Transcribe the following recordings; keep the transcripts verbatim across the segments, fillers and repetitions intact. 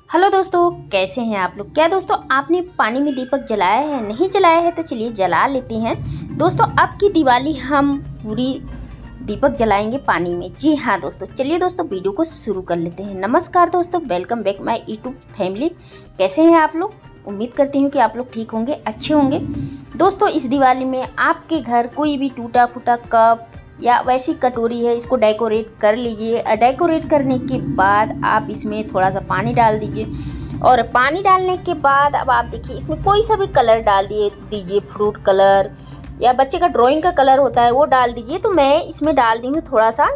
Hello दोस्तों, कैसे हैं आप लोग। क्या दोस्तों आपने पानी में दीपक जलाया है? नहीं जलाया है तो चलिए जला लेते हैं। दोस्तों अब की दिवाली हम पूरी दीपक जलाएंगे पानी में। जी हाँ दोस्तों, चलिए दोस्तों वीडियो को शुरू कर लेते हैं। नमस्कार दोस्तों, welcome back my YouTube family. कैसे हैं आप लोग? उम्मीद करती हूँ कि आप लोग ठीक होंगे, अच्छे होंगे। दोस्तों इस दिवाली में आपके घर कोई भी टूटा फूटा कप या वैसी कटोरी है, इसको डेकोरेट कर लीजिए। डेकोरेट करने के बाद आप इसमें थोड़ा सा पानी डाल दीजिए और पानी डालने के बाद अब आप देखिए इसमें कोई सा भी कलर डाल दिए दीजिए, फ्रूट कलर या बच्चे का ड्राइंग का कलर होता है वो डाल दीजिए। तो मैं इसमें डाल दी हूँ थोड़ा सा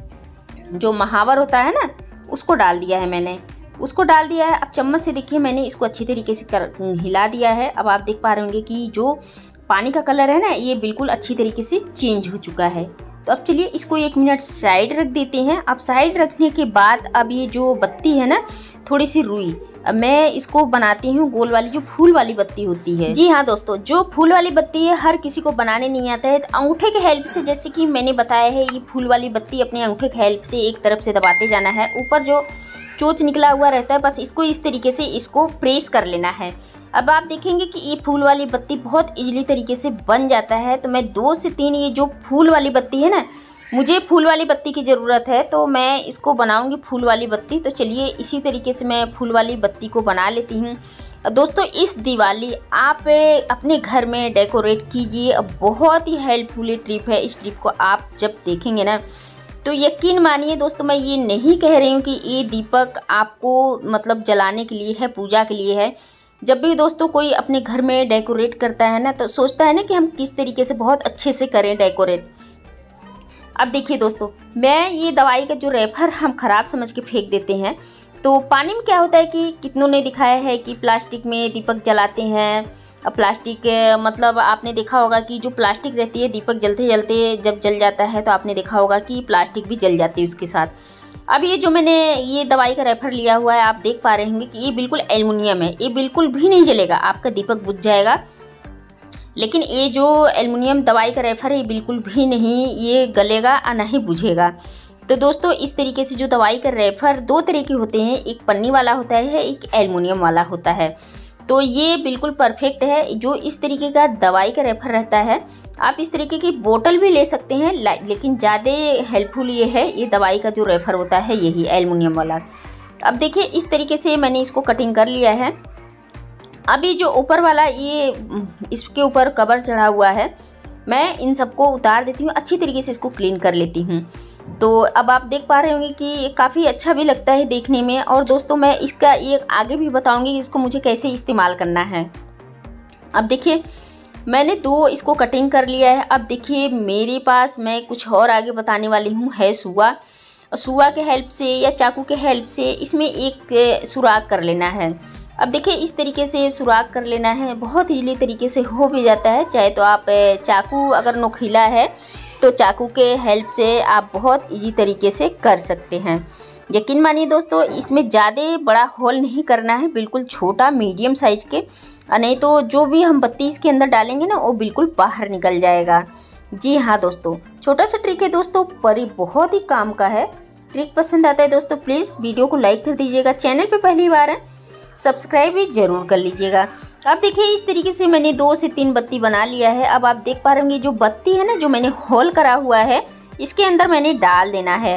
जो महावर होता है ना, उसको डाल दिया है मैंने, उसको डाल दिया है। अब चम्मच से देखिए मैंने इसको अच्छी तरीके से कर हिला दिया है। अब आप देख पा रहे होंगे कि जो पानी का कलर है ना, ये बिल्कुल अच्छी तरीके से चेंज हो चुका है। तो अब चलिए इसको एक मिनट साइड रख देते हैं। अब साइड रखने के बाद अब ये जो बत्ती है ना, थोड़ी सी रुई, अब मैं इसको बनाती हूँ गोल वाली, जो फूल वाली बत्ती होती है। जी हाँ दोस्तों, जो फूल वाली बत्ती है हर किसी को बनाने नहीं आता है। तो अंगूठे के हेल्प से, जैसे कि मैंने बताया है, ये फूल वाली बत्ती अपने अंगूठे के हेल्प से एक तरफ से दबाते जाना है। ऊपर जो चोच निकला हुआ रहता है, बस इसको इस तरीके से इसको प्रेस कर लेना है। अब आप देखेंगे कि ये फूल वाली बत्ती बहुत इजीली तरीके से बन जाता है। तो मैं दो से तीन, ये जो फूल वाली बत्ती है ना, मुझे फूल वाली बत्ती की ज़रूरत है तो मैं इसको बनाऊंगी फूल वाली बत्ती। तो चलिए इसी तरीके से मैं फूल वाली बत्ती को बना लेती हूँ। दोस्तों इस दिवाली आप अपने घर में डेकोरेट कीजिए। बहुत ही हेल्पफुल ट्रिप है। इस ट्रिप को आप जब देखेंगे ना, तो यकीन मानिए दोस्तों, मैं ये नहीं कह रही हूँ कि ये दीपक आपको मतलब जलाने के लिए है, पूजा के लिए है। जब भी दोस्तों कोई अपने घर में डेकोरेट करता है ना, तो सोचता है ना कि हम किस तरीके से बहुत अच्छे से करें डेकोरेट। अब देखिए दोस्तों, मैं ये दवाई का जो रैपर हम ख़राब समझ के फेंक देते हैं। तो पानी में क्या होता है कि कितनों ने दिखाया है कि प्लास्टिक में दीपक जलाते हैं। अब प्लास्टिक मतलब आपने देखा होगा कि जो प्लास्टिक रहती है, दीपक जलते जलते जब जल जाता है तो आपने देखा होगा कि प्लास्टिक भी जल जाती है उसके साथ। अब ये जो मैंने ये दवाई का रेफर लिया हुआ है, आप देख पा रहे होंगे कि ये बिल्कुल एल्युमिनियम है। ये बिल्कुल भी नहीं जलेगा, आपका दीपक बुझ जाएगा। लेकिन ये जो एल्युमिनियम दवाई का रेफर है, ये बिल्कुल भी नहीं ये गलेगा और नहीं बुझेगा। तो दोस्तों इस तरीके से जो दवाई का रेफर दो तरह के होते हैं, एक पन्नी वाला होता है, एक एल्युमिनियम वाला होता है। तो ये बिल्कुल परफेक्ट है। जो इस तरीके का दवाई का रेफर रहता है, आप इस तरीके की बोतल भी ले सकते हैं, लेकिन ज़्यादा हेल्पफुल ये है, ये दवाई का जो रेफर होता है यही एल्युमिनियम वाला। अब देखिए इस तरीके से मैंने इसको कटिंग कर लिया है। अभी जो ऊपर वाला ये इसके ऊपर कवर चढ़ा हुआ है, मैं इन सबको उतार देती हूँ, अच्छी तरीके से इसको क्लीन कर लेती हूँ। तो अब आप देख पा रहे होंगे कि ये काफ़ी अच्छा भी लगता है देखने में। और दोस्तों मैं इसका ये आगे भी बताऊंगी कि इसको मुझे कैसे इस्तेमाल करना है। अब देखिए मैंने दो इसको कटिंग कर लिया है। अब देखिए मेरे पास मैं कुछ और आगे बताने वाली हूँ, है सुआ। सुआ के हेल्प से या चाकू के हेल्प से इसमें एक सुराख कर लेना है। अब देखिए इस तरीके से सुराख कर लेना है, बहुत इजीली तरीके से हो भी जाता है। चाहे तो आप चाकू अगर नोकीला है तो चाकू के हेल्प से आप बहुत इजी तरीके से कर सकते हैं। यकीन मानिए दोस्तों, इसमें ज़्यादा बड़ा होल नहीं करना है, बिल्कुल छोटा मीडियम साइज़ के, नहीं तो जो भी हम बत्ती इसके अंदर डालेंगे ना, वो बिल्कुल बाहर निकल जाएगा। जी हाँ दोस्तों, छोटा सा ट्रिक है दोस्तों, पर ये बहुत ही काम का है। ट्रिक पसंद आता है दोस्तों, प्लीज़ वीडियो को लाइक कर दीजिएगा। चैनल पर पहली बार है, सब्सक्राइब भी ज़रूर कर लीजिएगा। अब देखिए इस तरीके से मैंने दो से तीन बत्ती बना लिया है। अब आप देख पा रहे होंगे जो बत्ती है ना, जो मैंने होल करा हुआ है, इसके अंदर मैंने डाल देना है।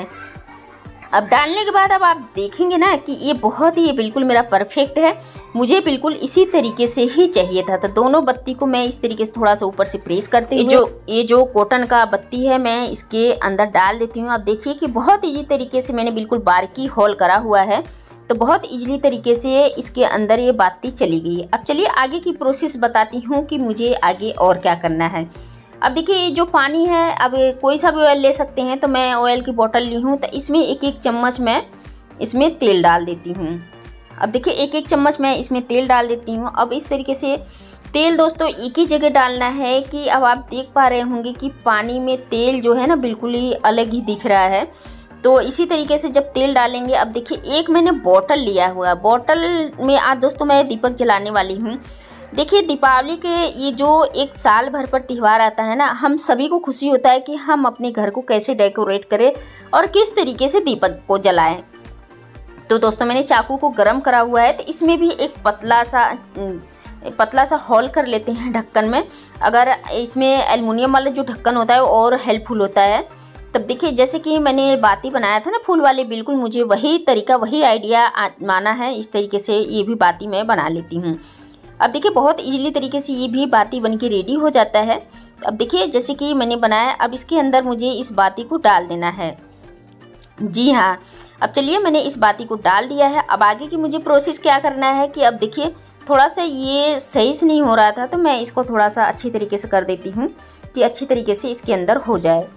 अब डालने के बाद अब आप देखेंगे ना कि ये बहुत ही, ये बिल्कुल मेरा परफेक्ट है। मुझे बिल्कुल इसी तरीके से ही चाहिए था। तो दोनों बत्ती को मैं इस तरीके से थोड़ा सा ऊपर से प्रेस करती हूँ। जो ये जो कॉटन का बत्ती है, मैं इसके अंदर डाल देती हूँ। अब देखिए कि बहुत ईजी तरीके से मैंने बिल्कुल बारीकी होल करा हुआ है, तो बहुत इजीली तरीके से इसके अंदर ये बाती चली गई है। अब चलिए आगे की प्रोसेस बताती हूँ कि मुझे आगे और क्या करना है। अब देखिए ये जो पानी है, अब कोई सा भी ऑयल ले सकते हैं, तो मैं ऑयल की बोतल ली हूँ। तो इसमें एक एक चम्मच मैं इसमें तेल डाल देती हूँ। अब देखिए एक एक चम्मच मैं इसमें तेल डाल देती हूँ। अब इस तरीके से तेल दोस्तों एक ही जगह डालना है कि अब आप देख पा रहे होंगे कि पानी में तेल जो है ना, बिल्कुल ही अलग ही दिख रहा है। तो इसी तरीके से जब तेल डालेंगे, अब देखिए एक मैंने बोतल लिया हुआ है, बोतल में आज दोस्तों मैं दीपक जलाने वाली हूँ। देखिए दीपावली के ये जो एक साल भर पर त्यौहार आता है ना, हम सभी को खुशी होता है कि हम अपने घर को कैसे डेकोरेट करें और किस तरीके से दीपक को जलाएं। तो दोस्तों मैंने चाकू को गर्म करा हुआ है, तो इसमें भी एक पतला सा पतला सा होल कर लेते हैं ढक्कन में। अगर इसमें एल्युमिनियम वाला जो ढक्कन होता है और हेल्पफुल होता है। तब देखिए जैसे कि मैंने बाती बनाया था ना फूल वाले, बिल्कुल मुझे वही तरीका वही आइडिया माना है। इस तरीके से ये भी बाती मैं बना लेती हूँ। अब देखिए बहुत इजीली तरीके से ये भी बाती बन के रेडी हो जाता है। अब देखिए जैसे कि मैंने बनाया, अब इसके अंदर मुझे इस बाती को डाल देना है। जी हाँ, अब चलिए मैंने इस बाती को डाल दिया है। अब आगे की मुझे प्रोसेस क्या करना है कि अब देखिए थोड़ा सा ये सही से नहीं हो रहा था, तो मैं इसको थोड़ा सा अच्छी तरीके से कर देती हूँ कि अच्छी तरीके से इसके अंदर हो जाए।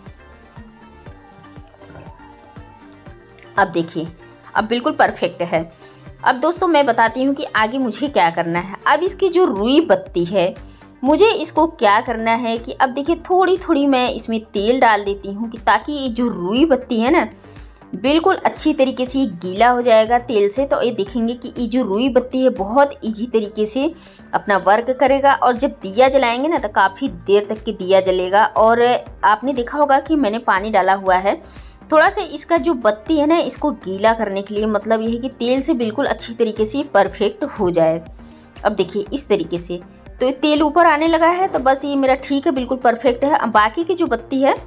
अब देखिए अब बिल्कुल परफेक्ट है। अब दोस्तों मैं बताती हूँ कि आगे मुझे क्या करना है। अब इसकी जो रुई बत्ती है, मुझे इसको क्या करना है कि अब देखिए थोड़ी थोड़ी मैं इसमें तेल डाल देती हूँ कि ताकि ये जो रुई बत्ती है ना बिल्कुल अच्छी तरीके से गीला हो जाएगा तेल से। तो ये देखेंगे कि ये जो रुई बत्ती है बहुत इजी तरीके से अपना वर्क करेगा, और जब दिया जलाएंगे ना तो काफ़ी देर तक के दिया जलेगा। और आपने देखा होगा कि मैंने पानी डाला हुआ है थोड़ा सा, इसका जो बत्ती है ना इसको गीला करने के लिए, मतलब यह है कि तेल से बिल्कुल अच्छी तरीके से परफेक्ट हो जाए। अब देखिए इस तरीके से तो तेल ऊपर आने लगा है, तो बस ये मेरा ठीक है, बिल्कुल परफेक्ट है। अब बाकी की जो बत्ती है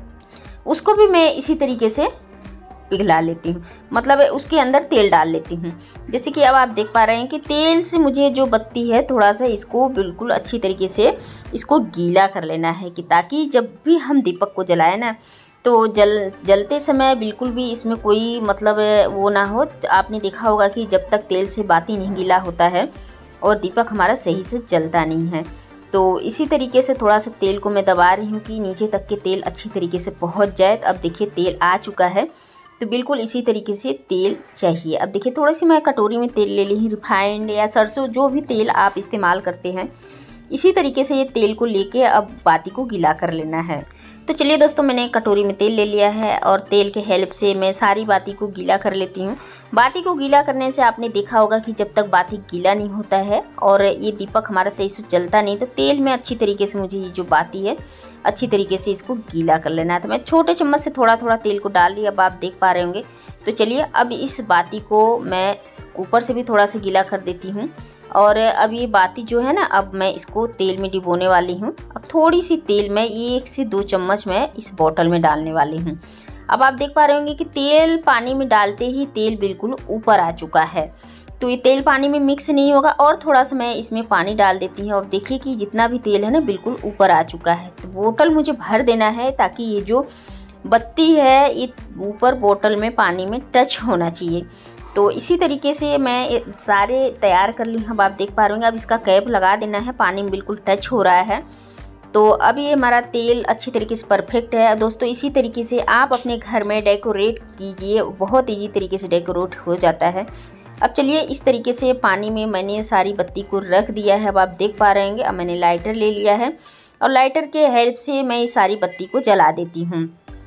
उसको भी मैं इसी तरीके से पिघला लेती हूँ, मतलब उसके अंदर तेल डाल लेती हूँ। जैसे कि अब आप देख पा रहे हैं कि तेल से मुझे जो बत्ती है थोड़ा सा इसको बिल्कुल अच्छी तरीके से इसको गीला कर लेना है, कि ताकि जब भी हम दीपक को जलाएं ना तो जल जलते समय बिल्कुल भी इसमें कोई मतलब वो ना हो। आपने देखा होगा कि जब तक तेल से बाती नहीं गीला होता है और दीपक हमारा सही से जलता नहीं है। तो इसी तरीके से थोड़ा सा तेल को मैं दबा रही हूँ कि नीचे तक के तेल अच्छी तरीके से पहुँच जाए। तो अब देखिए तेल आ चुका है, तो बिल्कुल इसी तरीके से तेल चाहिए। अब देखिए थोड़ी सी मैं कटोरी में तेल ले ली हूँ, रिफाइंड या सरसों जो भी तेल आप इस्तेमाल करते हैं, इसी तरीके से ये तेल को लेके अब बाती को गीला कर लेना है। तो चलिए दोस्तों मैंने कटोरी में तेल ले लिया है और तेल के हेल्प से मैं सारी बाती को गीला कर लेती हूँ। बाती को गीला करने से आपने देखा होगा कि जब तक बाती गीला नहीं होता है और ये दीपक हमारा सही से जलता नहीं, तो तेल में अच्छी तरीके से मुझे ये जो बाती है अच्छी तरीके से इसको गीला कर लेना है। तो मैं छोटे चम्मच से थोड़ा थोड़ा तेल को डाल लिया, अब आप देख पा रहे होंगे। तो चलिए अब इस बाती को मैं ऊपर से भी थोड़ा सा गीला कर देती हूँ। और अब ये बाती जो है ना, अब मैं इसको तेल में डिबोने वाली हूँ। अब थोड़ी सी तेल में एक से दो चम्मच मैं इस बोतल में डालने वाली हूँ। अब आप देख पा रहे होंगे कि तेल पानी में डालते ही तेल बिल्कुल ऊपर आ चुका है। तो ये तेल पानी में मिक्स नहीं होगा, और थोड़ा सा मैं इसमें पानी डाल देती हूँ। अब देखिए कि जितना भी तेल है ना बिल्कुल ऊपर आ चुका है। तो बोतल मुझे भर देना है ताकि ये जो बत्ती है ये ऊपर बोतल में पानी में टच होना चाहिए। तो इसी तरीके से मैं सारे तैयार कर ली हूँ। अब आप देख पा रहे होंगे, अब इसका कैप लगा देना है, पानी में बिल्कुल टच हो रहा है। तो अब ये हमारा तेल अच्छी तरीके से परफेक्ट है। दोस्तों इसी तरीके से आप अपने घर में डेकोरेट कीजिए, बहुत इजी तरीके से डेकोरेट हो जाता है। अब चलिए इस तरीके से पानी में मैंने सारी बत्ती को रख दिया है। अब आप देख पा रहे होंगे, अब मैंने लाइटर ले लिया है और लाइटर के हेल्प से मैं इस सारी बत्ती को जला देती हूँ।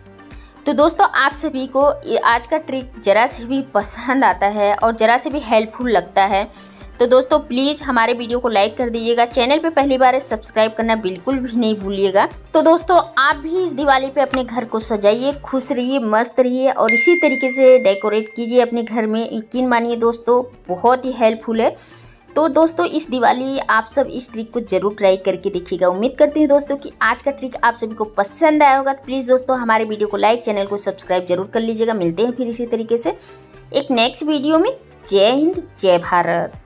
तो दोस्तों आप सभी को आज का ट्रिक ज़रा से भी पसंद आता है और ज़रा से भी हेल्पफुल लगता है, तो दोस्तों प्लीज़ हमारे वीडियो को लाइक कर दीजिएगा। चैनल पे पहली बार है सब्सक्राइब करना बिल्कुल भी नहीं भूलिएगा। तो दोस्तों आप भी इस दिवाली पे अपने घर को सजाइए, खुश रहिए, मस्त रहिए और इसी तरीके से डेकोरेट कीजिए अपने घर में। यकीन मानिए दोस्तों बहुत ही हेल्पफुल है। तो दोस्तों इस दिवाली आप सब इस ट्रिक को जरूर ट्राई करके देखिएगा। उम्मीद करती हूँ दोस्तों कि आज का ट्रिक आप सभी को पसंद आया होगा। तो प्लीज़ दोस्तों हमारे वीडियो को लाइक, चैनल को सब्सक्राइब जरूर कर लीजिएगा। मिलते हैं फिर इसी तरीके से एक नेक्स्ट वीडियो में। जय हिंद, जय भारत।